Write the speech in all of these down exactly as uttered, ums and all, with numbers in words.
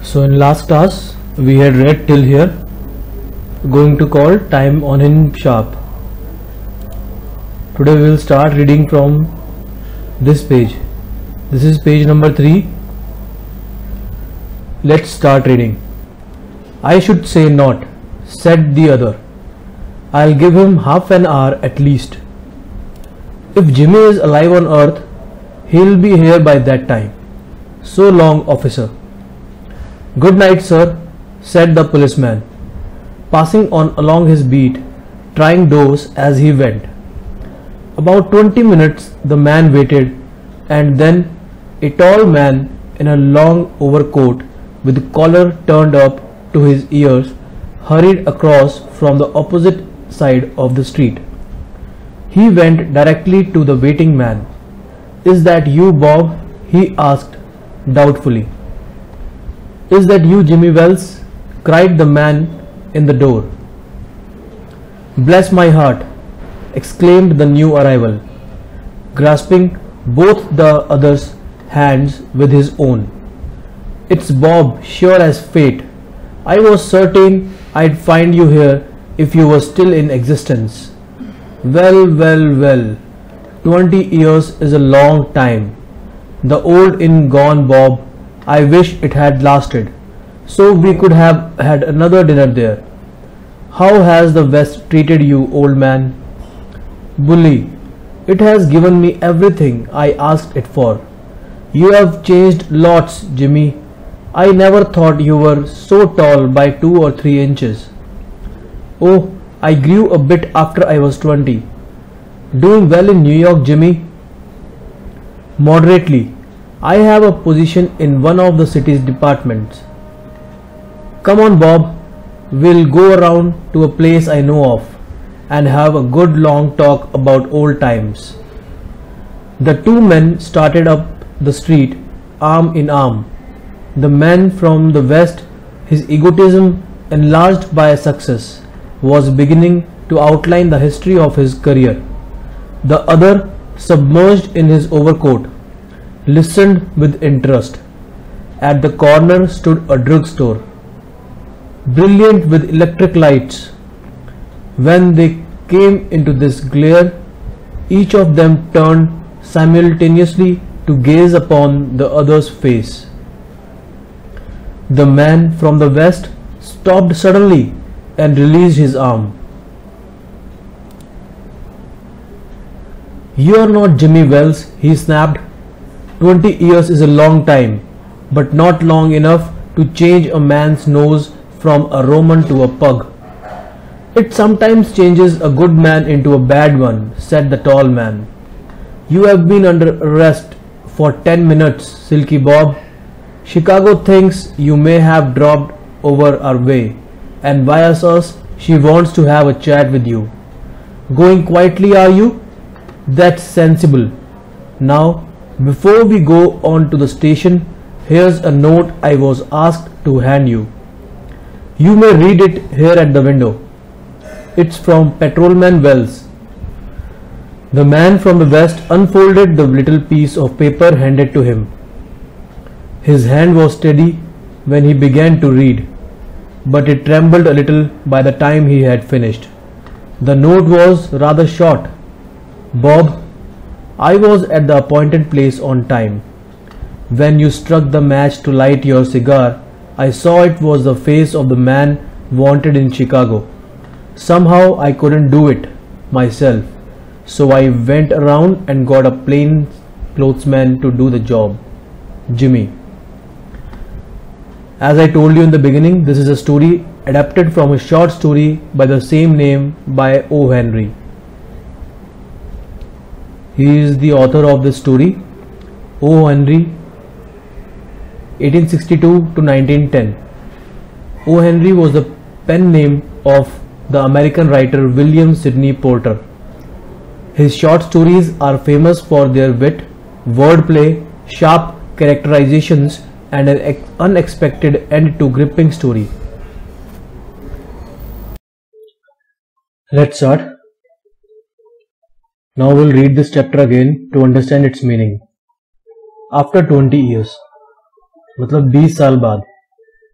So in last class we had read till here, going to call time on in sharp. Today we will start reading from this page. This is page number three. Let's start reading. I should say not, said the other. I'll give him half an hour at least. If Jimmy is alive on earth, he'll be here by that time. So long, officer. Good night, sir, said the policeman, passing on along his beat, trying doors as he went. About twenty minutes the man waited, and then a tall man in a long overcoat with the collar turned up to his ears hurried across from the opposite side of the street. He went directly to the waiting man. Is that you, Bob? He asked doubtfully. Is that you, Jimmy Wells? Cried the man in the door. Bless my heart, exclaimed the new arrival, grasping both the other's hands with his own. It's Bob, sure as fate. I was certain I'd find you here if you were still in existence. Well, well, well, twenty years is a long time. The old inn gone, Bob. I wish it had lasted, so we could have had another dinner there. How has the West treated you, old man? Bully. It has given me everything I asked it for. You have changed lots, Jimmy. I never thought you were so tall by two or three inches. Oh, I grew a bit after I was twenty. Doing well in New York, Jimmy? Moderately. I have a position in one of the city's departments. Come on, Bob. We'll go around to a place I know of and have a good long talk about old times. The two men started up the street, arm in arm. The man from the west, his egotism enlarged by success, was beginning to outline the history of his career. The other, submerged in his overcoat, listened with interest. At the corner stood a drugstore, brilliant with electric lights. When they came into this glare, each of them turned simultaneously to gaze upon the other's face. The man from the west stopped suddenly and released his arm. You are not Jimmy Wells, he snapped. Twenty years is a long time, but not long enough to change a man's nose from a Roman to a pug. It sometimes changes a good man into a bad one, said the tall man. You have been under arrest for ten minutes, Silky Bob. Chicago thinks you may have dropped over our way, and via us she wants to have a chat with you. Going quietly, are you? That's sensible. Now, before we go on to the station, here's a note I was asked to hand you. You may read it here at the window. It's from Patrolman Wells. The man from the west unfolded the little piece of paper handed to him. His hand was steady when he began to read, but it trembled a little by the time he had finished. The note was rather short. Bob, I was at the appointed place on time. When you struck the match to light your cigar, I saw it was the face of the man wanted in Chicago. Somehow I couldn't do it myself, so I went around and got a plain clothesman to do the job. Jimmy. As I told you in the beginning, this is a story adapted from a short story by the same name by O. Henry. He is the author of this story. O. Henry, eighteen sixty-two to nineteen ten. O. Henry was the pen name of the American writer William Sidney Porter. His short stories are famous for their wit, wordplay, sharp characterizations, and an unexpected end to gripping story. Let's start. Now we'll read this chapter again to understand its meaning. After twenty years, मतलब बीस साल बाद,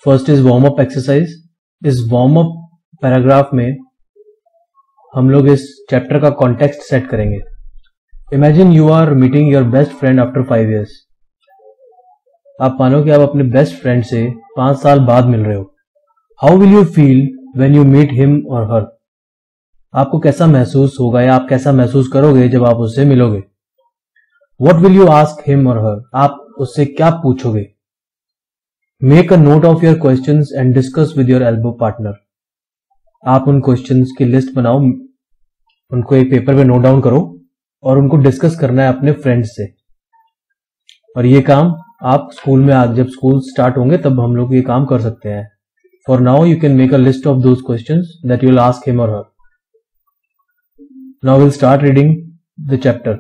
first is warm up exercise. इस warm up paragraph में हम लोग इस chapter का कॉन्टेक्स्ट सेट करेंगे। Imagine you are meeting your best friend after five years. आप मानो कि आप अपने बेस्ट फ्रेंड से पांच साल बाद मिल रहे हो। How will you feel when you meet him or her. आपको कैसा महसूस होगा या आप कैसा महसूस करोगे जब आप उससे मिलोगे। What will you ask him or her. आप उससे क्या पूछोगे। Make a note of your questions and discuss with your elbow partner. आप उन क्वेश्चंस की लिस्ट बनाओ, उनको एक पेपर पे नोट डाउन करो और उनको डिस्कस करना है अपने फ्रेंड्स से। और ये काम आप स्कूल में आज जब स्कूल स्टार्ट होंगे तब हम लोग ये काम कर सकते हैं। For now you can make a list of those questions that you will ask him or her. Now will start reading the chapter.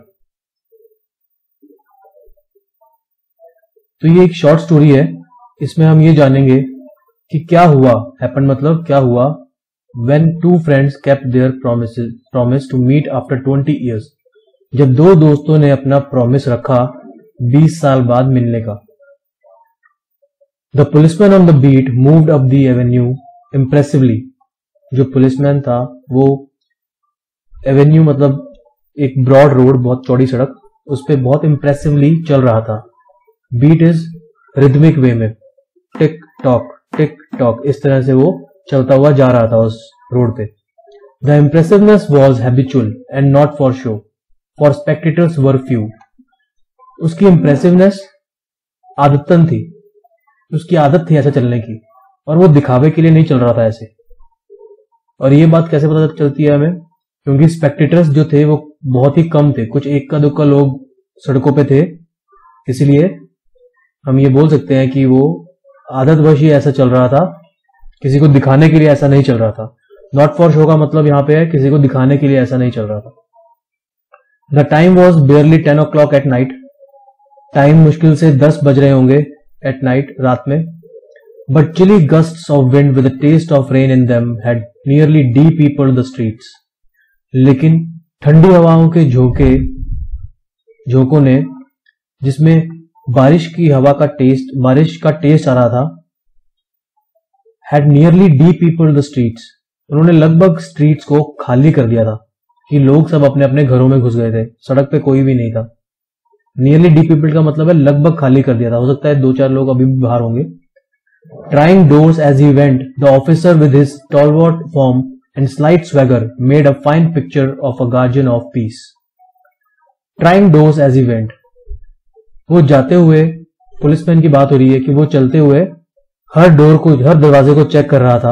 तो ये एक शॉर्ट स्टोरी है। इसमें हम ये जानेंगे कि क्या हुआ, हैपन मतलब क्या हुआ, when two friends kept their promises promise to meet after twenty years। जब दो दोस्तों ने अपना प्रॉमिस रखा बीस साल बाद मिलने का। The policeman on the beat moved up the avenue impressively। जो पुलिसमैन था वो एवेन्यू मतलब एक ब्रॉड रोड, बहुत चौड़ी सड़क, उस पर बहुत इम्प्रेसिवली चल रहा था। बीट इज रिदमिक वे में, टिक टॉक टिक टॉक, इस तरह से वो चलता हुआ जा रहा था उस रोड पे। The impressiveness was habitual and not for show, for spectators were few. उसकी इम्प्रेसिवनेस आदतन थी, उसकी आदत थी ऐसा चलने की, और वो दिखावे के लिए नहीं चल रहा था ऐसे। और ये बात कैसे पता चलती है हमें, क्योंकि स्पेक्टेटर्स जो थे वो बहुत ही कम थे, कुछ एक का दुक्का लोग सड़कों पे थे, इसलिए हम ये बोल सकते हैं कि वो आदतवश ही ऐसा चल रहा था, किसी को दिखाने के लिए ऐसा नहीं चल रहा था। नॉट फॉर शो का मतलब यहाँ पे है किसी को दिखाने के लिए ऐसा नहीं चल रहा था। The time was barely ten o'clock at night. Time मुश्किल से दस बज रहे होंगे एट नाइट, रात में। But chilly gusts of wind with the taste of rain in them had nearly depeopled the streets. लेकिन ठंडी हवाओं के झोंके झोंकों ने, जिसमें बारिश की हवा का टेस्ट बारिश का टेस्ट आ रहा था, had nearly deep-peopled the streets। उन्होंने लगभग स्ट्रीट्स को खाली कर दिया था कि लोग सब अपने अपने घरों में घुस गए थे, सड़क पे कोई भी नहीं था। नियरली डीप-पीपल्ड का मतलब है लगभग खाली कर दिया था, हो सकता है दो चार लोग अभी भी बाहर होंगे। Trying doors as he went, the officer with his stalwart form and slight swagger made a fine picture of a guardian of peace। Trying doors as he went, वो जाते हुए, पुलिसमैन की बात हो रही है कि वो चलते हुए हर डोर को, हर दरवाजे को चेक कर रहा था।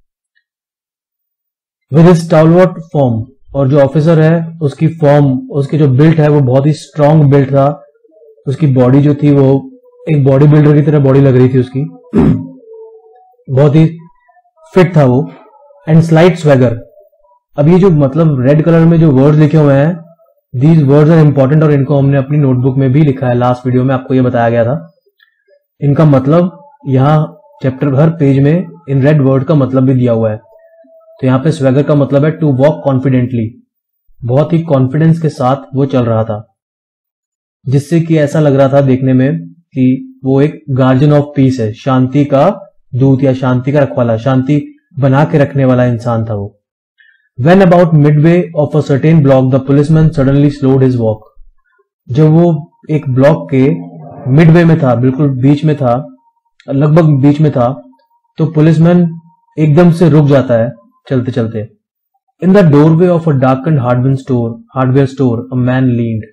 विद हिज स्टालवर्ट फॉर्म, और जो ऑफिसर है उसकी फॉर्म, उसकी जो बिल्ट है वो बहुत ही स्ट्रांग बिल्ट था। उसकी बॉडी जो थी वो एक बॉडी बिल्डर की तरह बॉडी लग रही थी उसकी, बहुत ही फिट था वो। And slight swagger. अब ये जो मतलब रेड कलर में जो वर्ड्स लिखे हुए हैं, दीज वर्ड्स आर इंपॉर्टेंट, और इनको हमने अपनी नोटबुक में भी लिखा है। लास्ट वीडियो में आपको ये बताया गया था। इनका मतलब यहाँ चैप्टर हर पेज में इन रेड वर्ड का मतलब भी दिया हुआ है। तो यहाँ पे स्वैगर का मतलब है टू वॉक कॉन्फिडेंटली, बहुत ही कॉन्फिडेंस के साथ वो चल रहा था, जिससे कि ऐसा लग रहा था देखने में कि वो एक गार्जियन ऑफ पीस है, शांति का दूत या शांति का रखवाला, शांति बना के रखने वाला इंसान था वो। When about midway of a certain block, the policeman suddenly slowed his walk। जब वो एक ब्लॉक के मिडवे में था, बिल्कुल बीच में था, लगभग बीच में था, तो पुलिसमैन एकदम से रुक जाता है चलते चलते। In the doorway of a darkened hardware store hardware store a man leaned.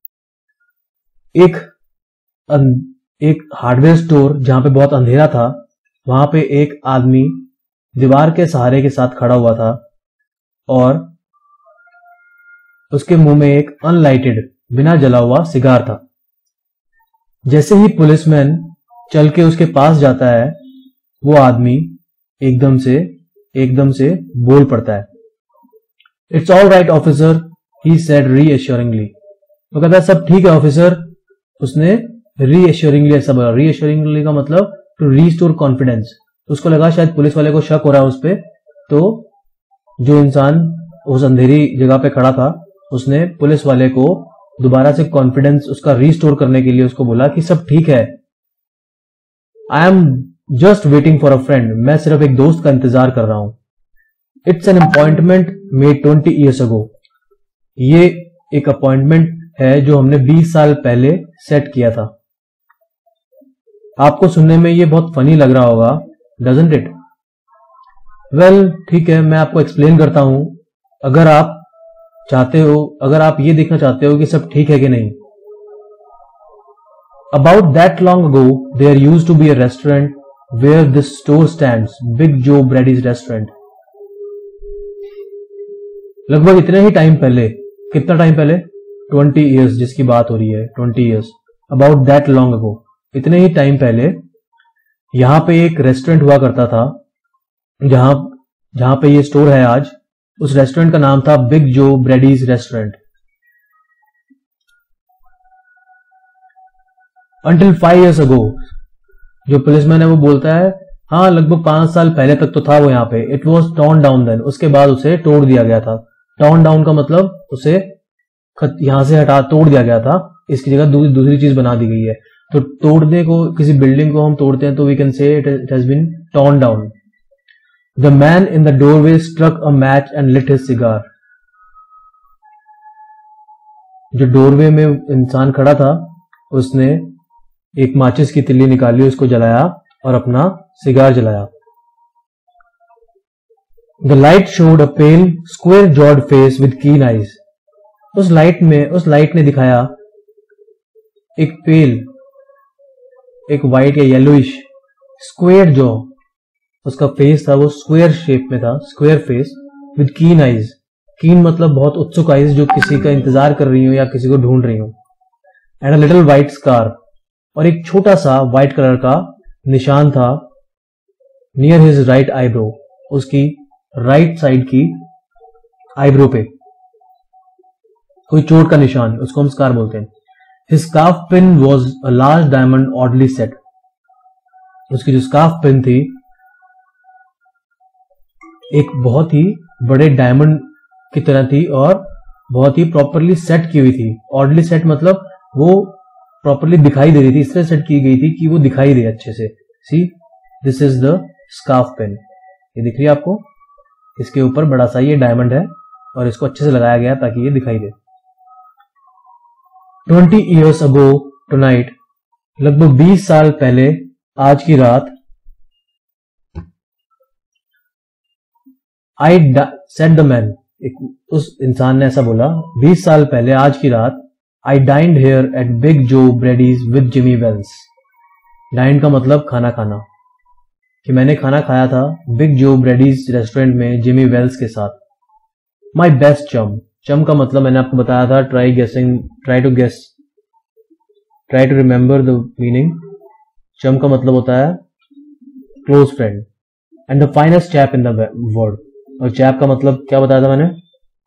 एक एक हार्डवेयर स्टोर जहां पे बहुत अंधेरा था, वहां पे एक आदमी दीवार के सहारे के साथ खड़ा हुआ था, और उसके मुंह में एक अनलाइटेड, बिना जला हुआ सिगार था। जैसे ही पुलिसमैन चल के उसके पास जाता है, वो आदमी एकदम से एकदम से बोल पड़ता है। It's all right officer, he said reassuringly. तो कहता है सब ठीक है ऑफिसर, उसने रीअश्योरिंगली ऐसा बोला। रीअश्योरिंगली का मतलब टू रीस्टोर कॉन्फिडेंस। उसको लगा शायद पुलिस वाले को शक हो रहा है उस पर, तो जो इंसान उस अंधेरी जगह पे खड़ा था उसने पुलिस वाले को दोबारा से कॉन्फिडेंस उसका रीस्टोर करने के लिए उसको बोला कि सब ठीक है। I am just waiting for a friend, मैं सिर्फ एक दोस्त का इंतजार कर रहा हूं। It's an appointment made twenty years ago, ये एक अपॉइंटमेंट है जो हमने बीस साल पहले सेट किया था। आपको सुनने में ये बहुत फनी लग रहा होगा, डजंट इट? वेल ठीक है, मैं आपको एक्सप्लेन करता हूं। अगर आप चाहते हो, अगर आप ये देखना चाहते हो कि सब ठीक है कि नहीं। About that long ago there used to be a restaurant where this store stands, big Joe Brady's restaurant. लगभग इतने ही टाइम पहले, कितना टाइम पहले? ट्वेंटी ईयर्स जिसकी बात हो रही है, twenty years. About that long ago, इतने ही टाइम पहले यहां पे एक रेस्टोरेंट हुआ करता था, जहां जहां पे ये स्टोर है आज। उस रेस्टोरेंट का नाम था big Joe Brady's restaurant. Until five years ago, जो पुलिसमैन है वो बोलता है हाँ लगभग पांच साल पहले तक तो था वो यहाँ पे। It was torn down then, उसके बाद उसे तोड़ दिया गया था। टॉर्न डाउन का मतलब उसे यहां से हटा तोड़ दिया गया था, इसकी जगह दूसरी दूसरी चीज बना दी गई है। तो तोड़ने को, किसी बिल्डिंग को हम तोड़ते हैं तो we can say it has been torn down. The man in the doorway struck a match and lit his cigar. जो डोरवे में इंसान खड़ा था उसने एक माचिस की तिल्ली निकाली, उसको जलाया और अपना सिगार जलाया। The light showed a pale square jawed face with keen eyes. उस लाइट में उस लाइट ने दिखाया एक पेल, एक व्हाइट या येलोइश स्क्वेयर जॉ, उसका फेस था वो स्क्वेयर शेप में था, square face with keen eyes. Keen मतलब बहुत उत्सुक आईज, जो किसी का इंतजार कर रही हो या किसी को ढूंढ रही हो। And a little white scar, और एक छोटा सा व्हाइट कलर का निशान था नियर हिज राइट आईब्रो, उसकी राइट साइड की आईब्रो पे कोई चोट का निशान, उसको हम स्कार बोलते हैं। His scarf pin was a large diamond oddly set. उसकी जो स्कार्फ पिन थी एक बहुत ही बड़े डायमंड की तरह थी और बहुत ही प्रॉपरली सेट की हुई थी। ऑडली सेट मतलब वो प्रॉपरली दिखाई दे रही थी, इस तरह सेट की गई थी कि वो दिखाई दे अच्छे से। See this is the scarf pin, ये दिख रही है आपको? इसके ऊपर बड़ा सा ये डायमंड है और इसको अच्छे से लगाया गया ताकि ये दिखाई दे। ट्वेंटी ईयर्स अगो टुनाइट, लगभग बीस साल पहले आज की रात, आई सेड द मैन, उस इंसान ने ऐसा बोला, बीस साल पहले आज की रात I dined here at Big Joe Brady's with Jimmy Wells. Dined का मतलब खाना खाना, कि मैंने खाना खाया था बिग जो ब्रेडीज रेस्टोरेंट में जिमी वेल्स के साथ। माई बेस्ट चम, चम का मतलब मैंने आपको बताया था, try guessing, try to guess, try to remember the meaning. Chum का मतलब होता है close friend. And the finest chap in the world, और चैप का मतलब क्या बताया था मैंने?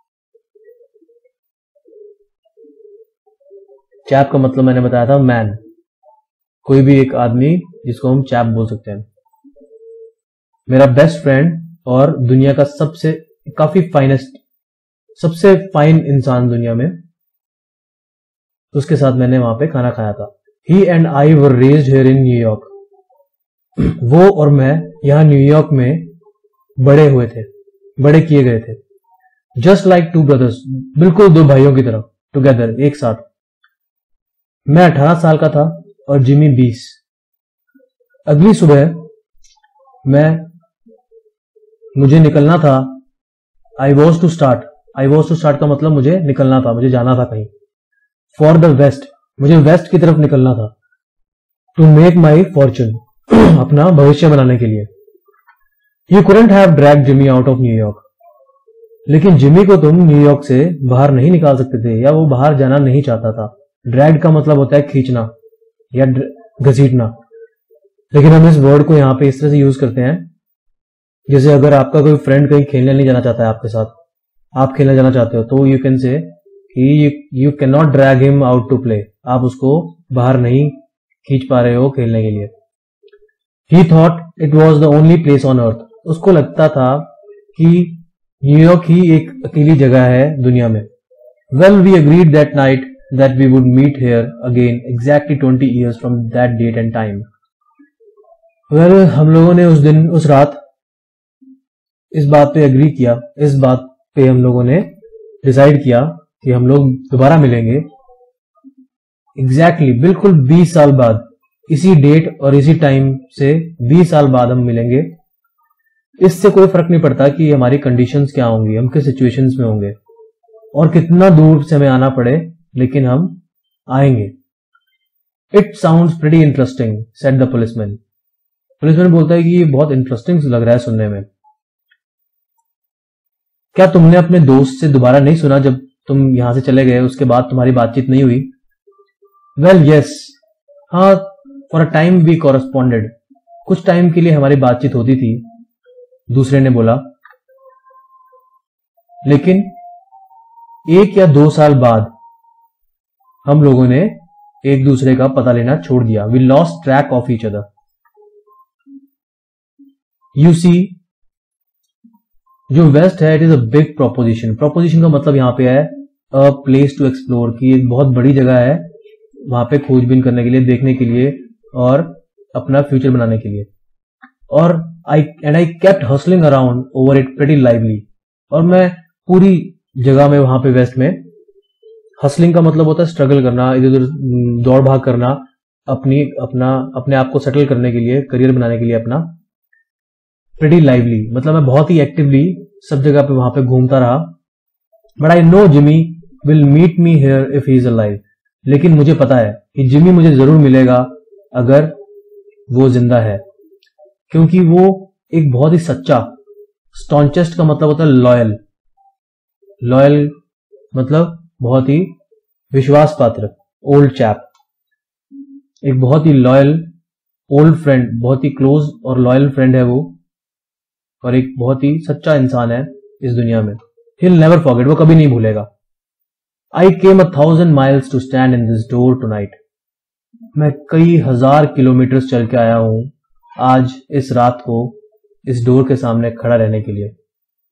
चैप का मतलब मैंने बताया था मैन, कोई भी एक आदमी जिसको हम चैप बोल सकते हैं। मेरा बेस्ट फ्रेंड और दुनिया का सबसे काफी फाइनेस्ट, सबसे फाइन इंसान दुनिया में, उसके साथ मैंने वहां पे खाना खाया था। He and I were raised here in New York. वो और मैं यहां न्यूयॉर्क में बड़े हुए थे, बड़े किए गए थे। जस्ट लाइक टू ब्रदर्स, बिल्कुल दो भाइयों की तरह, टुगेदर, एक साथ। मैं अठारह साल का था और जिमी बीस। अगली सुबह मैं मुझे निकलना था। I was to start, I was to start का मतलब मुझे निकलना था, मुझे जाना था कहीं। फॉर द वेस्ट, मुझे वेस्ट की तरफ निकलना था। टू मेक माई फॉर्चून, अपना भविष्य बनाने के लिए। You couldn't have drag Jimmy out of New York, लेकिन जिमी को तुम न्यूयॉर्क से बाहर नहीं निकाल सकते थे, या वो बाहर जाना नहीं चाहता था। ड्रैग का मतलब होता है खींचना या घसीटना, लेकिन हम इस वर्ड को यहाँ पे इस तरह से यूज करते हैं जैसे अगर आपका कोई फ्रेंड कहीं खेलने नहीं जाना चाहता है आपके साथ, आप खेलने जाना चाहते हो, तो यू कैन से कि you can not drag him out to play, आप उसको बाहर नहीं खींच पा रहे हो खेलने के लिए। He thought it was the only place on earth, उसको लगता था कि न्यूयॉर्क ही एक अकेली जगह है दुनिया में। Well we agreed that night that we would meet here again exactly twenty years from that date and time. Well well, हम लोगों ने उस दिन उस रात इस बात पे एग्री किया, इस बात पे हम लोगों ने डिसाइड किया कि हम लोग दोबारा मिलेंगे एग्जैक्टली exactly, बिल्कुल बीस साल बाद, इसी डेट और इसी टाइम से बीस साल बाद हम मिलेंगे। इससे कोई फर्क नहीं पड़ता कि हमारी कंडीशंस क्या होंगी, हम किस सिचुएशंस में होंगे और कितना दूर से हमें आना पड़े, लेकिन हम आएंगे। It sounds pretty interesting said the policeman. Policeman बोलता है कि ये बहुत इंटरेस्टिंग लग रहा है सुनने में। क्या तुमने अपने दोस्त से दोबारा नहीं सुना जब तुम यहां से चले गए, उसके बाद तुम्हारी बातचीत नहीं हुई? वेल यस, हाँ, for a time we corresponded. कुछ टाइम के लिए हमारी बातचीत होती थी, दूसरे ने बोला, लेकिन एक या दो साल बाद हम लोगों ने एक दूसरे का पता लेना छोड़ दिया। We lost track of each other. You see, जो वेस्ट है, it is a big proposition. Proposition का मतलब यहां पे है अ प्लेस टू एक्सप्लोर, की एक बहुत बड़ी जगह है वहां पे खोजबीन करने के लिए, देखने के लिए और अपना फ्यूचर बनाने के लिए। और I and I kept hustling around over it pretty lively. और मैं पूरी जगह में वहां पे वेस्ट में, हसलिंग का मतलब होता है स्ट्रगल करना, इधर उधर दौड़ भाग करना, अपनी अपना अपने आप को सेटल करने के लिए, करियर बनाने के लिए अपना। प्रीटी लाइवली मतलब मैं बहुत ही एक्टिवली सब जगह पे वहां पे घूमता रहा। But I know Jimmy will meet me here if he is alive. लेकिन मुझे पता है कि जिमी मुझे जरूर मिलेगा अगर वो जिंदा है, क्योंकि वो एक बहुत ही सच्चा, स्टॉन्चेस्ट का मतलब होता है लॉयल। लॉयल मतलब बहुत ही विश्वास पात्र, ओल्ड चैप, एक बहुत ही लॉयल ओल्ड फ्रेंड, बहुत ही क्लोज और लॉयल फ्रेंड है वो, और एक बहुत ही सच्चा इंसान है इस दुनिया में। He'll never forget, वो कभी नहीं भूलेगा। I came a thousand miles to stand in this door tonight. मैं कई हजार किलोमीटर चल के आया हूं आज इस रात को इस डोर के सामने खड़ा रहने के लिए।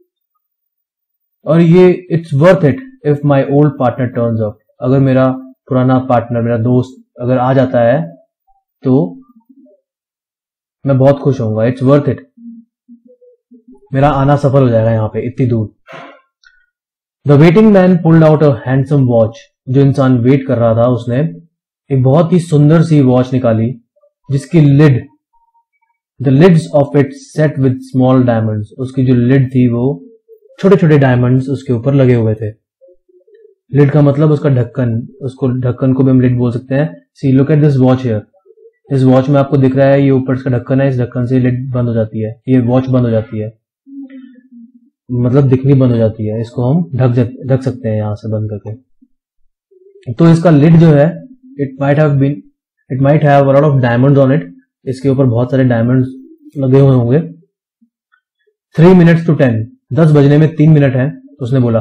और ये it's worth it if my old partner turns up. अगर मेरा पुराना पार्टनर, मेरा दोस्त अगर आ जाता है तो मैं बहुत खुश होऊंगा। इट्स वर्थ इट, मेरा आना सफल हो जाएगा यहां पे इतनी दूर। The waiting man pulled out a handsome watch. जो इंसान वेट कर रहा था उसने एक बहुत ही सुंदर सी वॉच निकाली, जिसकी lid, the lids of it set with small diamonds. उसकी जो लिड थी वो छोटे छोटे डायमंड्स उसके ऊपर लगे हुए थे। लिड का मतलब उसका ढक्कन, उसको ढक्कन को भी हम लिड बोल सकते हैं। See look at this watch here. इस वॉच में आपको दिख रहा है ये ऊपर इसका ढक्कन है, इस ढक्कन से लिड बंद हो जाती है, ये वॉच बंद हो जाती है, मतलब दिखनी बंद हो जाती है। इसको हम ढक ढक सकते हैं यहां से बंद करके। तो इसका लिड जो है, it might have been it might have a lot of diamonds on it. इसके ऊपर बहुत सारे डायमंड्स लगे हुए होंगे। थ्री मिनट्स टू टेन, दस बजने में तीन मिनट है, उसने बोला।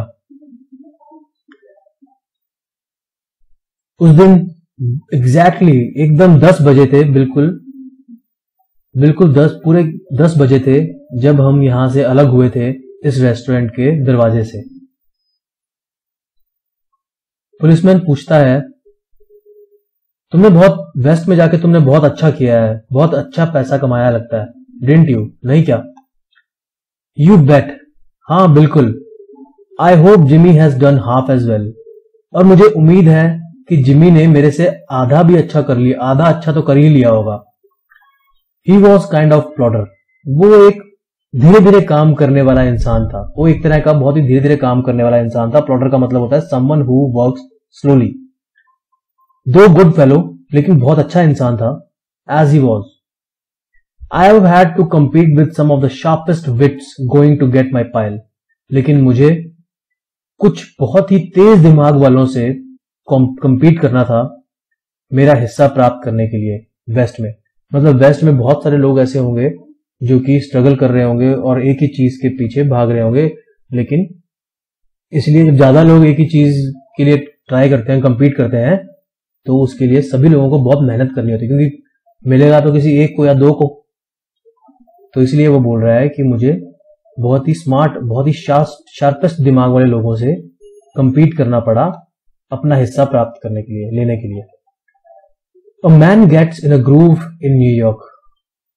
उस दिन एग्जैक्टली exactly, एकदम दस बजे थे, बिल्कुल बिल्कुल दस पूरे दस बजे थे जब हम यहां से अलग हुए थे इस रेस्टोरेंट के दरवाजे से। पुलिसमैन पूछता है, तुमने बहुत वेस्ट में जाके तुमने बहुत अच्छा किया है, बहुत अच्छा पैसा कमाया लगता है, डिडंट यू? नहीं क्या? यू बेट, हाँ बिल्कुल। I hope Jimmy has done half as well. और मुझे उम्मीद है कि जिमी ने मेरे से आधा भी अच्छा कर लिया, आधा अच्छा तो कर ही लिया होगा। He was kind of plotter. वो एक धीरे धीरे काम करने वाला इंसान था। वो एक तरह का बहुत ही धीरे धीरे काम करने वाला इंसान था। प्लॉटर का मतलब होता है someone who works slowly. Though good fellow, लेकिन बहुत अच्छा इंसान था, as he was. I have had to compete with some of the sharpest wits going to get my pile. लेकिन मुझे कुछ बहुत ही तेज दिमाग वालों से compete करना था मेरा हिस्सा प्राप्त करने के लिए वेस्ट में। मतलब वेस्ट में बहुत सारे लोग ऐसे होंगे जो कि स्ट्रगल कर रहे होंगे और एक ही चीज के पीछे भाग रहे होंगे, लेकिन इसलिए जब ज्यादा लोग एक ही चीज के लिए ट्राई करते हैं, compete करते हैं, तो उसके लिए सभी लोगों को बहुत मेहनत करनी होती है, क्योंकि मिलेगा तो किसी एक को या दो को। तो इसलिए वो बोल रहा है कि मुझे बहुत ही स्मार्ट, बहुत ही शार्पेस्ट दिमाग वाले लोगों से compete करना पड़ा अपना हिस्सा प्राप्त करने के लिए, लेने के लिए। A man gets in a groove in New York.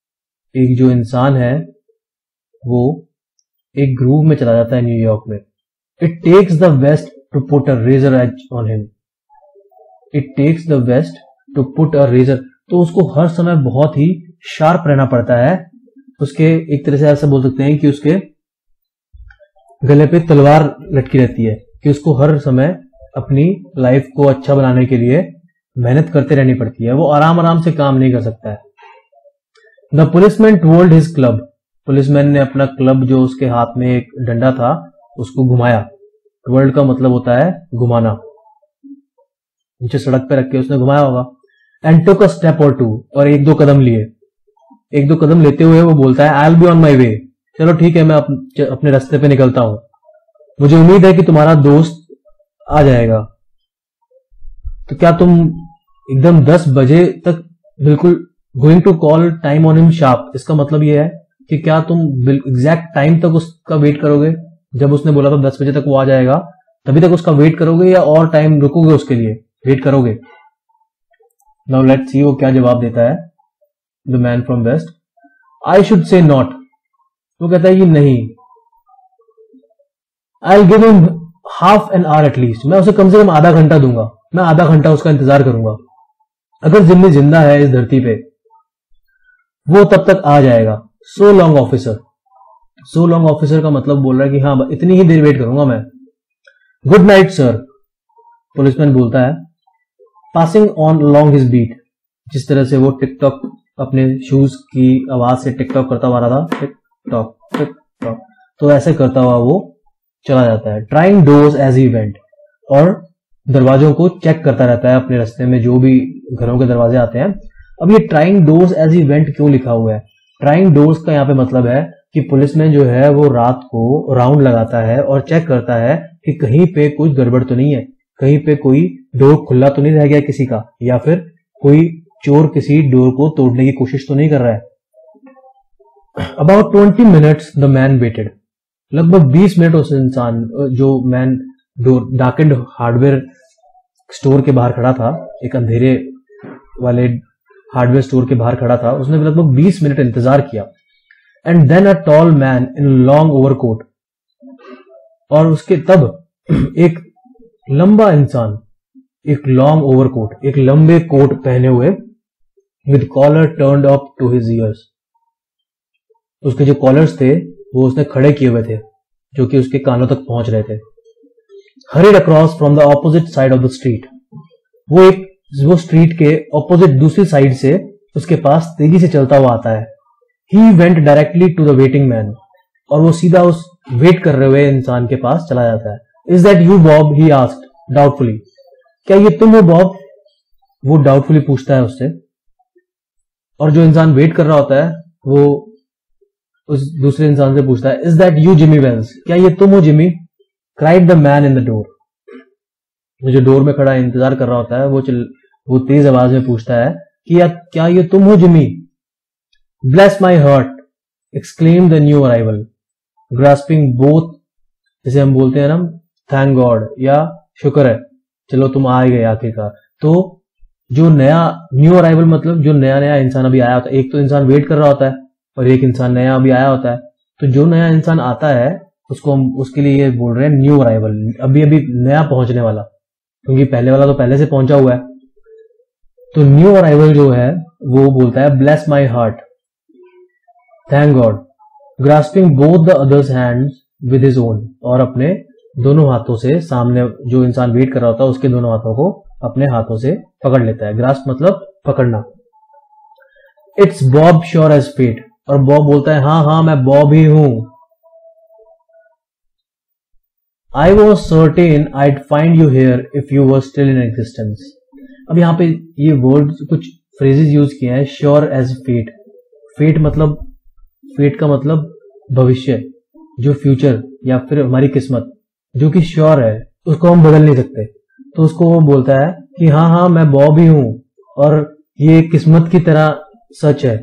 एक जो इंसान है वो एक ग्रूव में चला जाता है न्यूयॉर्क में. It takes the West to put a razor edge on him. It takes the West to put a razor, तो उसको हर समय बहुत ही शार्प रहना पड़ता है. उसके एक तरह से ऐसा बोल सकते हैं कि उसके गले पे तलवार लटकी रहती है कि उसको हर समय अपनी लाइफ को अच्छा बनाने के लिए मेहनत करते रहनी पड़ती है. वो आराम आराम से काम नहीं कर सकता है. The policeman twirled his club. Policeman ने अपना क्लब जो उसके हाथ में एक डंडा था उसको घुमाया. ट्वर्ल्ड का मतलब होता है घुमाना. नीचे सड़क पे रख के उसने घुमाया होगा. And took a step or two, और एक दो कदम लिए. एक दो कदम लेते हुए वो बोलता है I will be on my way. चलो ठीक है, मैं अप, अपने रास्ते पे निकलता हूं. मुझे उम्मीद है कि तुम्हारा दोस्त आ जाएगा. तो क्या तुम एकदम दस बजे तक बिल्कुल going to call time on him sharp, इसका मतलब ये है कि क्या तुम एग्जैक्ट टाइम तक उसका वेट करोगे? जब उसने बोला था दस बजे तक वो आ जाएगा, तभी तक उसका वेट करोगे या और टाइम रुकोगे उसके लिए, वेट करोगे? नाउ लेट्स सी वो क्या जवाब देता है the man from West. I should say not. वो कहता है कि नहीं. I will give him half an hour at least. मैं उसे कम से कम आधा घंटा दूंगा. मैं आधा घंटा उसका इंतजार करूंगा. अगर जिम्मी जिंदा है इस धरती पे वो तब तक आ जाएगा. So long officer. So long officer का मतलब बोल रहा है कि हाँ इतनी ही देर वेट करूंगा मैं. गुड नाइट सर, पुलिसमैन बोलता है, passing on long his beat. जिस तरह से वो टिकटॉक अपने शूज की आवाज से टिकटॉक करता हुआ रहा था, टिक टॉक टिक टॉक, तो ऐसे करता हुआ वो चला जाता है. Trying doors as he went, और दरवाजों को चेक करता रहता है अपने रास्ते में जो भी घरों के दरवाजे आते हैं. अब ये trying doors as he went क्यों लिखा हुआ है? ट्राइंग डोर्स का यहाँ पे मतलब है कि पुलिसमैन जो है वो रात को राउंड लगाता है और चेक करता है कि कहीं पे कुछ गड़बड़ तो नहीं है, कहीं पे कोई डोर खुला तो नहीं रह गया किसी का, या फिर कोई चोर किसी डोर को तोड़ने की कोशिश तो नहीं कर रहा है. About twenty minutes the man waited. लगभग बीस मिनट उस इंसान जो man door darkened hardware store के बाहर खड़ा था, एक अंधेरे वाले हार्डवेयर स्टोर के बाहर खड़ा था, उसने लगभग बीस मिनट इंतजार किया. And then a tall man in long overcoat. और उसके तब एक लंबा इंसान, एक लॉन्ग ओवरकोट, एक लंबे कोट पहने हुए, with collar turned up to his ears. उसके जो कॉलर्स थे वो उसने खड़े किए हुए थे जो कि उसके कानों तक पहुंच रहे थे. Hurried across from the opposite side of the street. वो एक वो स्ट्रीट के ऑपोजिट दूसरी साइड से उसके पास तेजी से चलता हुआ आता है. He went directly to the waiting man. और वो सीधा उस वेट कर रहे हुए इंसान के पास चला जाता है. Is that you Bob? He asked doubtfully. क्या ये तुम हो बॉब? वो डाउटफुली पूछता है उससे. और जो इंसान वेट कर रहा होता है वो उस दूसरे इंसान से पूछता है, is that you Jimmy Wells? क्या ये तुम हो Jimmy? Cried the man in the door. वो जो डोर में खड़ा इंतजार कर रहा होता है वो चल, वो तेज आवाज में पूछता है कि या क्या ये तुम हो Jimmy? Bless my heart, exclaim the new arrival, grasping both. जैसे हम बोलते हैं ना, थैंक गॉड या शुक्र है, चलो तुम आ गए आखिरकार. तो जो नया न्यू अराइवल मतलब जो नया नया इंसान अभी आया होता है, एक तो इंसान वेट कर रहा होता है और एक इंसान नया अभी आया होता है. तो जो नया इंसान आता है उसको हम उसके लिए ये बोल रहे हैं न्यू अराइवल, अभी अभी नया पहुंचने वाला, क्योंकि पहले वाला तो पहले से पहुंचा हुआ है. तो न्यू अराइवल जो है वो बोलता है bless my heart, thank God, grasping both the others hands with his own. और अपने दोनों हाथों से सामने जो इंसान वेट कर रहा होता है उसके दोनों हाथों को अपने हाथों से पकड़ लेता है. ग्रास्प मतलब पकड़ना. It's Bob sure as fate. और बॉब बोलता है हाँ हाँ मैं बॉब ही हूं. I was certain I'd find you here if you were still in existence. अब यहाँ पे ये वर्ड कुछ फ्रेजेस यूज किए हैं. Sure as fate. फेट मतलब फेट का मतलब भविष्य, जो फ्यूचर या फिर हमारी किस्मत जो कि श्योर है उसको हम बदल नहीं सकते. तो उसको वो बोलता है कि हाँ हाँ मैं बॉब ही हूं और ये किस्मत की तरह सच है.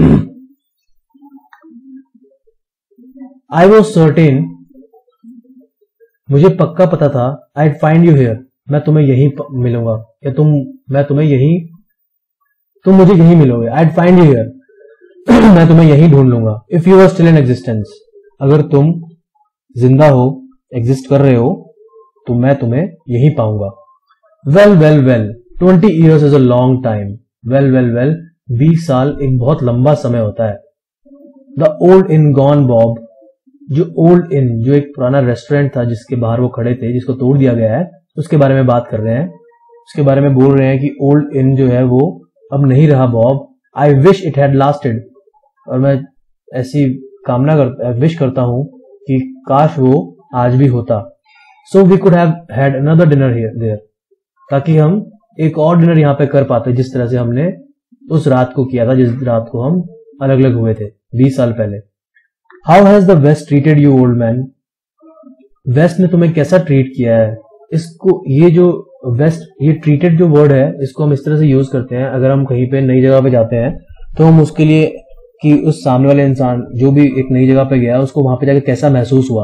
आई वॉज सर्टेन, मुझे पक्का पता था, आई फाइंड यू हेयर, मैं तुम्हें यहीं मिलूंगा, या तुम मैं तुम्हें यहीं तुम मुझे यहीं मिलोगे. I find you here. मैं तुम्हें यहीं ढूंढ लूंगा। If you are still in existence, अगर तुम जिंदा हो, एग्जिस्ट कर रहे हो, तो मैं तुम्हें यहीं पाऊंगा। Well well well, twenty years is a long time. Well well well, बीस साल एक बहुत लंबा समय होता है। The old inn gone Bob, जो ओल्ड इन, जो एक पुराना रेस्टोरेंट था जिसके बाहर वो खड़े थे, जिसको तोड़ दिया गया है, उसके बारे में बात कर रहे हैं। उसके बारे में बोल रहे हैं कि ओल्ड इन जो है वो अब नहीं रहा Bob. I wish it had lasted, और मैं ऐसी कामना कर विश करता हूं कि काश वो आज भी होता। So we could have had another dinner here there, ताकि हम एक और डिनर यहाँ पे कर पाते, जिस तरह से हमने उस रात को किया था, जिस रात को हम अलग अलग हुए थे बीस साल पहले। How has the West treated you old man, West ने तुम्हें कैसा ट्रीट किया है। इसको, ये जो वेस्ट, ये ट्रीटेड जो वर्ड है, इसको हम इस तरह से यूज करते हैं अगर हम कहीं पे नई जगह पे जाते हैं, तो हम उसके लिए कि उस सामने वाले इंसान जो भी एक नई जगह पे गया, उसको वहां पे जाकर कैसा महसूस हुआ,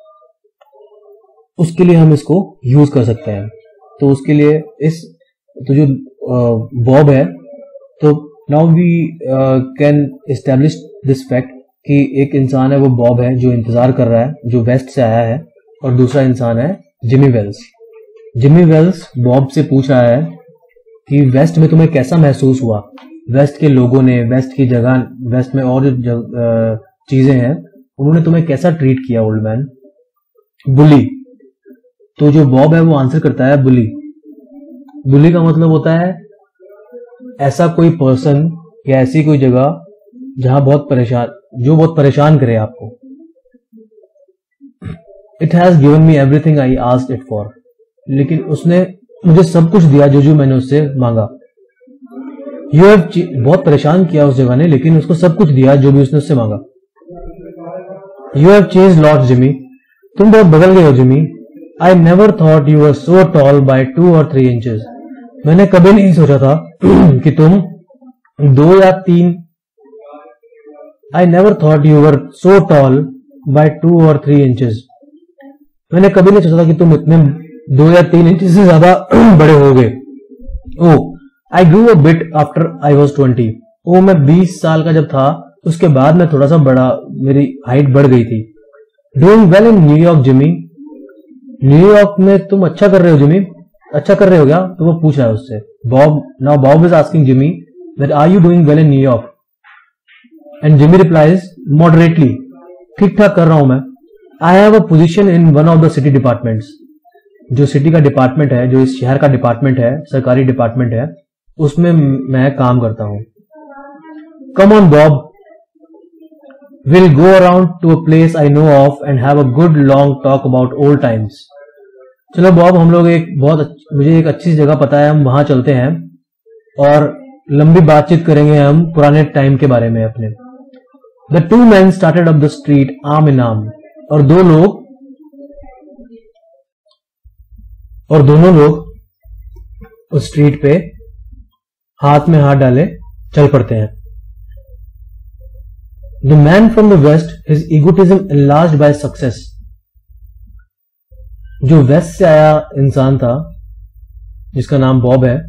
उसके लिए हम इसको यूज कर सकते हैं। तो उसके लिए इस, तो जो बॉब है, तो now we can establish this fact कि एक इंसान है वो बॉब है जो इंतजार कर रहा है, जो वेस्ट से आया है, और दूसरा इंसान है Jimmy Wells. Jimmy Wells Bob से पूछ रहा है कि वेस्ट में तुम्हें कैसा महसूस हुआ, वेस्ट के लोगों ने, वेस्ट की जगह, वेस्ट में और जो चीजें हैं, उन्होंने तुम्हें कैसा ट्रीट किया ओल्ड मैन। बुली, तो जो बॉब है वो आंसर करता है बुली। बुली का मतलब होता है ऐसा कोई पर्सन या ऐसी कोई जगह जहां बहुत परेशान, जो बहुत परेशान करे आपको। It has given me everything I asked it for, लेकिन उसने मुझे सब कुछ दिया जो जो मैंने उससे मांगा। यू हैव, बहुत परेशान किया उस जगह ने, लेकिन उसको सब कुछ दिया जो भी उसने उससे मांगा। You have change lot Jimmy, तुम बहुत बदल गए हो Jimmy. I never thought you were so tall by two और थ्री इंचेस, मैंने कभी नहीं सोचा था कि तुम दो या तीन, I never thought you were so tall by two और थ्री इंचेस, मैंने कभी नहीं सोचा था कि तुम इतने दो या तीन इंच से ज्यादा बड़े हो गए। Oh I grew a bit after I was twenty, oh मैं बीस साल का जब था उसके बाद मैं थोड़ा सा बड़ा, मेरी हाइट बढ़ गई थी। Doing well in New York Jimmy, New York में तुम अच्छा कर रहे हो जिमी, अच्छा कर रहे हो क्या, तो वो पूछ रहा है उससे Bob. Now Bob is asking Jimmy that are you doing well in New York, and Jimmy replies moderately, ठीक ठाक कर रहा हूं मैं। I have a position in one of the city departments, जो सिटी का डिपार्टमेंट है, जो इस शहर का डिपार्टमेंट है, सरकारी डिपार्टमेंट है, उसमें मैं काम करता हूं। Come on Bob, will go around to a place I know of and have a good long talk about old times. चलो बॉब, हम लोग एक बहुत, मुझे एक अच्छी जगह पता है, हम वहां चलते हैं और लंबी बातचीत करेंगे हम पुराने टाइम के बारे में अपने। The two man started up the street arm in arm, और दो लोग और दोनों लोग उस स्ट्रीट पे हाथ में हाथ डाले चल पड़ते हैं। The man from the west, his egotism enlarged by success, जो वेस्ट से आया इंसान था जिसका नाम बॉब है,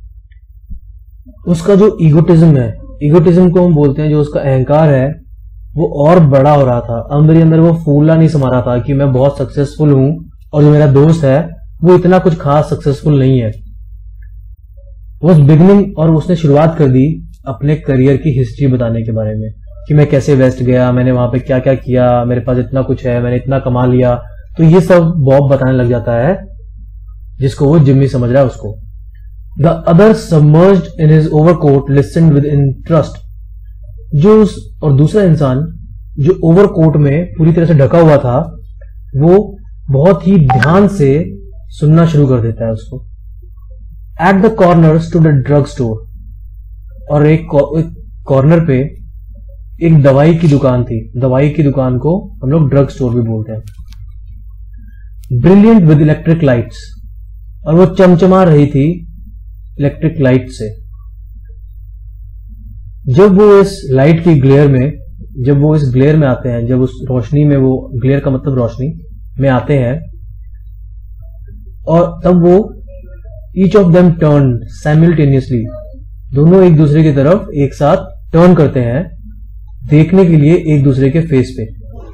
उसका जो इगोटिज्म है, इगोटिज्म को हम बोलते हैं, जो उसका अहंकार है, वो और बड़ा हो रहा था। अब मेरे अंदर वो फूलना नहीं समा रहा था कि मैं बहुत सक्सेसफुल हूं और जो मेरा दोस्त है वो इतना कुछ खास सक्सेसफुल नहीं है। वो बिगनिंग, और उसने शुरुआत कर दी अपने करियर की हिस्ट्री बताने के बारे में कि मैं कैसे वेस्ट गया, मैंने वहां पे क्या क्या किया, मेरे पास इतना कुछ है, मैंने इतना कमा लिया। तो ये सब बॉब बताने लग जाता है, जिसको वो जिम्मी समझ रहा है उसको। The other submerged in his overcoat listened with interest, जो उस, और दूसरा इंसान जो ओवरकोट में पूरी तरह से ढका हुआ था, वो बहुत ही ध्यान से सुनना शुरू कर देता है उसको। At the corner stood a drug store, और एक कॉर्नर पे एक दवाई की दुकान थी। दवाई की दुकान को हम लोग ड्रग स्टोर भी बोलते हैं। ब्रिलियंट विद इलेक्ट्रिक लाइट्स, और वो चमचमा रही थी इलेक्ट्रिक लाइट से। जब वो इस लाइट की ग्लेयर में, जब वो इस ग्लेयर में आते हैं, जब उस रोशनी में, वो ग्लेयर का मतलब रोशनी में आते हैं, और तब वो each of them turn simultaneously, दोनों एक दूसरे की तरफ एक साथ टर्न करते हैं देखने के लिए एक दूसरे के फेस पे।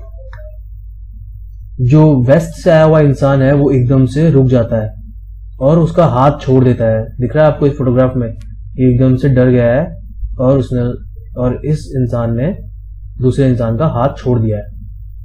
जो वेस्ट से आया हुआ इंसान है वो एकदम से रुक जाता है और उसका हाथ छोड़ देता है। दिख रहा है आपको इस फोटोग्राफ में, एकदम से डर गया है और उसने और इस इंसान ने दूसरे इंसान का हाथ छोड़ दिया है।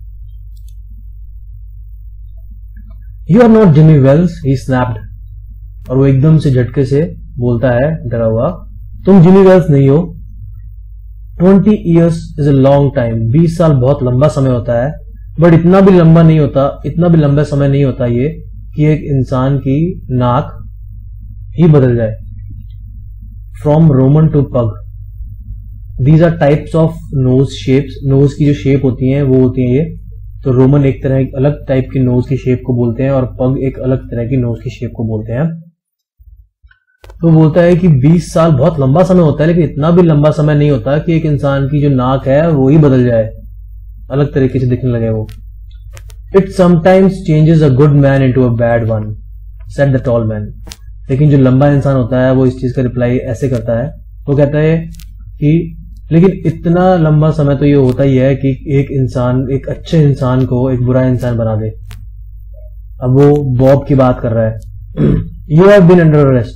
You are not Jimmy Wells, he snapped. और वो एकदम से झटके से बोलता है डरा हुआ, तुम जिमी वेल्स नहीं हो। Twenty years is a long time, बीस साल बहुत लंबा समय होता है, बट इतना भी लंबा नहीं होता, इतना भी लंबा समय नहीं होता ये कि एक इंसान की नाक ही बदल जाए। From Roman to pug, these are types of nose shapes. Nose की जो शेप होती हैं वो होती है ये। तो रोमन एक तरह एक अलग टाइप की नोज की शेप को बोलते हैं और पग एक अलग तरह की नोज की शेप को बोलते हैं। तो बोलता है कि बीस साल बहुत लंबा समय होता है, लेकिन इतना भी लंबा समय नहीं होता कि एक इंसान की जो नाक है वो ही बदल जाए, अलग तरीके से दिखने लगे वो। It sometimes changes a good man into a bad one, said the tall man. लेकिन जो लंबा इंसान होता है वो इस चीज का रिप्लाई ऐसे करता है, वो कहता है कि लेकिन इतना लंबा समय तो ये होता ही है कि एक इंसान एक अच्छे इंसान को एक बुरा इंसान बना दे। अब वो बॉब की बात कर रहा है। You have been under arrest,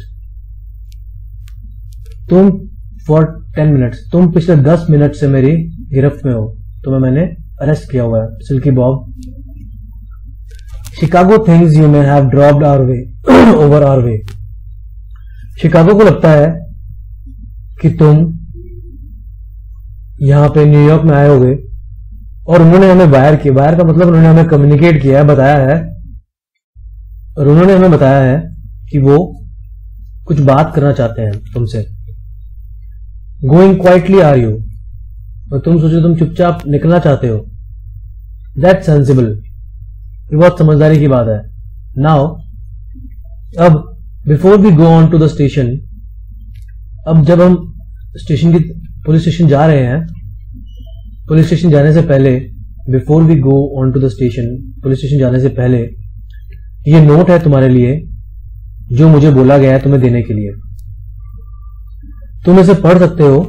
तुम फॉर टेन मिनट्स, तुम पिछले दस मिनट से मेरी गिरफ्त में हो, तुम्हें मैंने अरेस्ट किया हुआ है। Silky Bob, Chicago thinks you may have dropped our way over our way. Chicago को लगता है कि तुम यहां पे न्यूयॉर्क में आए होगे और उन्होंने हमें बाहर किया। बाहर का मतलब उन्होंने हमें कम्युनिकेट किया है, बताया है, और उन्होंने हमें बताया है कि वो कुछ बात करना चाहते हैं तुमसे। गोइंग क्वाइटली आर यू, और तुम सोचो तुम चुपचाप निकलना चाहते हो। दैट सेंसिबल, ये बहुत समझदारी की बात है। नाउ अब before we go on to the station, अब जब हम स्टेशन की पुलिस स्टेशन जा रहे हैं, पुलिस स्टेशन जाने से पहले, before we go on to the station, police station जाने से पहले ये नोट है तुम्हारे लिए जो मुझे बोला गया है तुम्हें देने के लिए। तुम इसे पढ़ सकते हो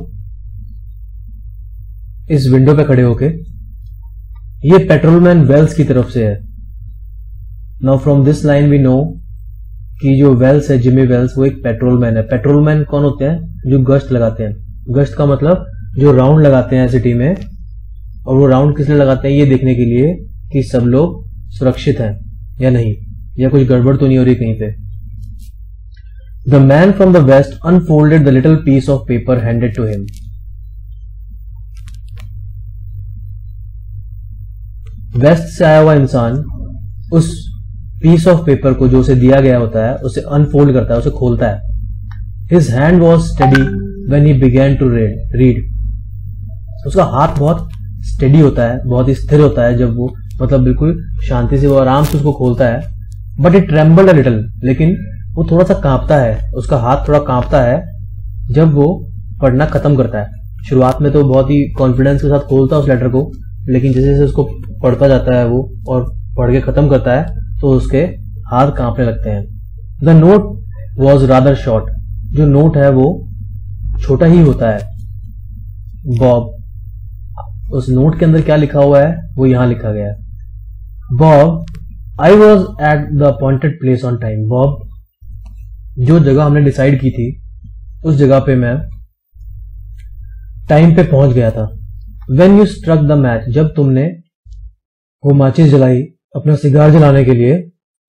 इस विंडो पे खड़े होके। ये पेट्रोलमैन वेल्स की तरफ से है। Now from this line we know कि जो वेल्स है, जिमी वेल्स, वो एक पेट्रोलमैन है। पेट्रोलमैन कौन होते हैं? जो गश्त लगाते हैं। गश्त का मतलब जो राउंड लगाते हैं सिटी में, और वो राउंड किस लिए लगाते हैं? ये देखने के लिए कि सब लोग सुरक्षित हैं या नहीं, या कुछ गड़बड़ तो नहीं हो रही कहीं पे। The man from the west unfolded the little piece of paper handed to him. West से आया हुआ इंसान उस पीस ऑफ पेपर को जो उसे दिया गया होता है उसे अनफोल्ड करता है, उसे खोलता है। His hand was steady when he began to read. उसका हाथ बहुत स्टेडी होता है, बहुत ही स्थिर होता है जब वो, मतलब बिल्कुल शांति से वो आराम से उसको खोलता है। But it trembled a little, लेकिन वो थोड़ा सा कांपता है, उसका हाथ थोड़ा कांपता है जब वो पढ़ना खत्म करता है। शुरुआत में तो बहुत ही कॉन्फिडेंस के साथ खोलता है उस लेटर को, लेकिन जैसे जैसे उसको पढ़ता जाता है वो और पढ़ के खत्म करता है तो उसके हाथ कांपने लगते हैं। The note was rather short, जो नोट है वो छोटा ही होता है। बॉब, उस नोट के अंदर क्या लिखा हुआ है वो यहां लिखा गया है। Bob, I was at the appointed place on time. Bob, जो जगह हमने डिसाइड की थी उस जगह पे मैं टाइम पे पहुंच गया था। When you struck the match, जब तुमने वो माचिस जलाई अपना सिगार जलाने के लिए,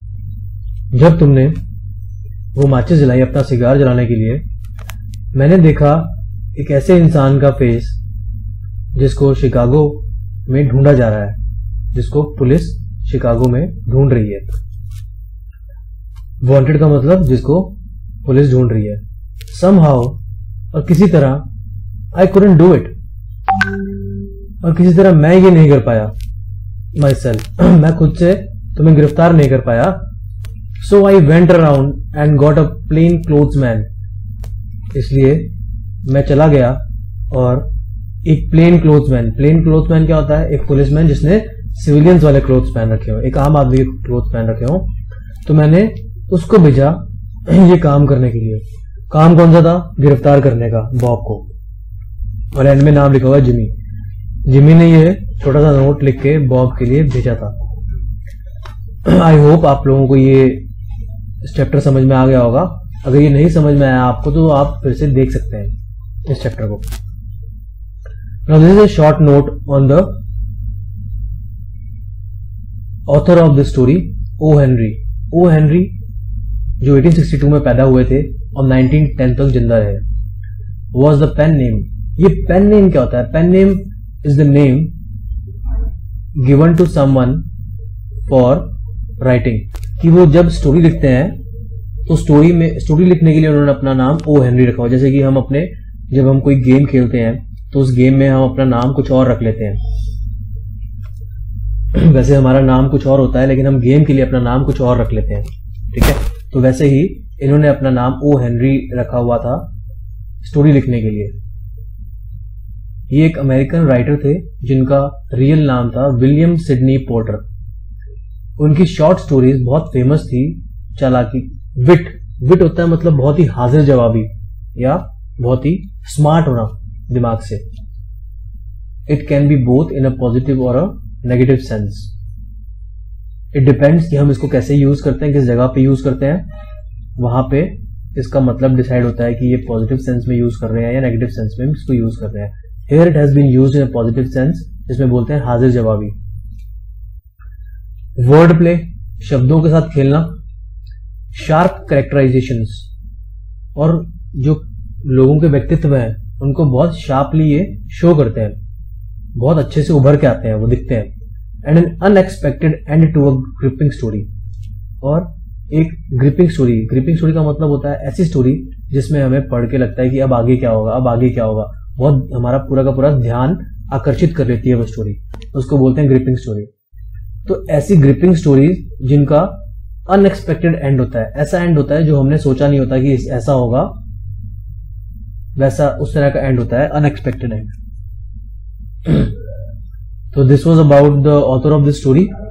जब तुमने वो माचिस जलाई अपना सिगार जलाने के लिए, मैंने देखा एक ऐसे इंसान का फेस जिसको शिकागो में ढूंढा जा रहा है, जिसको पुलिस शिकागो में ढूंढ रही है। वांटेड का मतलब जिसको पुलिस ढूंढ रही है। समहाउ, और किसी तरह, आई कुडंट डू इट, और किसी तरह मैं ये नहीं कर पाया माई सेल्फ, मैं खुद से तुम्हें गिरफ्तार नहीं कर पाया। So I went around and got a plain clothes man, इसलिए मैं चला गया और एक plain clothes man, plain clothes man क्या होता है? एक पुलिसमैन जिसने सिविलियंस वाले क्लोथ्स पहन रखे हो, एक आम आदमी के क्लोथ्स पहन रखे हो। तो मैंने उसको भेजा ये काम करने के लिए। काम कौन सा था? गिरफ्तार करने का बॉब को। और एंड में नाम लिखा हुआ है जिमी। जिमी ने ये छोटा सा नोट लिख के बॉब के लिए भेजा था। आई होप आप लोगों को ये चैप्टर समझ में आ गया होगा। अगर ये नहीं समझ में आया आपको तो आप फिर से देख सकते हैं इस चैप्टर को। Now this is a short note on the author of the story, O Henry. O Henry जो अठारह सौ बासठ में पैदा हुए थे और उन्नीस सौ दस तक जिंदा रहे। Was the pen name. ये पेन नेम क्या होता है? Pen name is the name given to someone for writing, कि वो जब स्टोरी लिखते हैं तो स्टोरी में स्टोरी लिखने के लिए उन्होंने अपना नाम ओ हेनरी रखा हुआ। जैसे कि हम अपने जब हम कोई गेम खेलते हैं तो उस गेम में हम अपना नाम कुछ और रख लेते हैं। वैसे हमारा नाम कुछ और होता है लेकिन हम गेम के लिए अपना नाम कुछ और रख लेते हैं, ठीक है। तो वैसे ही इन्होंने अपना नाम ओ हेनरी रखा हुआ था स्टोरी लिखने के लिए। ये एक अमेरिकन राइटर थे जिनका रियल नाम था विलियम सिडनी पोर्टर। उनकी शॉर्ट स्टोरीज बहुत फेमस थी। चालाकी, विट विट होता है मतलब बहुत ही हाजिर जवाबी या बहुत ही स्मार्ट होना दिमाग से। It can be both in a positive और a negative sense. It depends कि हम इसको कैसे यूज करते हैं, किस जगह पे यूज करते हैं, वहां पे इसका मतलब डिसाइड होता है कि ये पॉजिटिव सेंस में यूज कर रहे हैं या नेगेटिव सेंस में इसको यूज कर रहे हैं। Here it has been used in a positive sense, जिसमें बोलते हैं हाजिर जवाबी। वर्ड प्ले, शब्दों के साथ खेलना, शार्प कैरेक्टराइजेशंस, और जो लोगों के व्यक्तित्व हैं उनको बहुत शार्पली ये शो करते हैं, बहुत अच्छे से उभर के आते हैं, वो दिखते हैं। And an unexpected end to a gripping story, और एक ग्रिपिंग स्टोरी। ग्रिपिंग स्टोरी का मतलब होता है ऐसी स्टोरी जिसमें हमें पढ़ के लगता है कि अब आगे क्या होगा, अब आगे क्या होगा, बहुत हमारा पूरा का पूरा ध्यान आकर्षित कर लेती है वो स्टोरी, उसको बोलते हैं ग्रिपिंग स्टोरी। तो ऐसी ग्रिपिंग स्टोरीज जिनका अनएक्सपेक्टेड एंड होता है, ऐसा एंड होता है जो हमने सोचा नहीं होता कि ऐसा होगा, वैसा उस तरह का एंड होता है, अनएक्सपेक्टेड एंड। तो this was about the author of this story.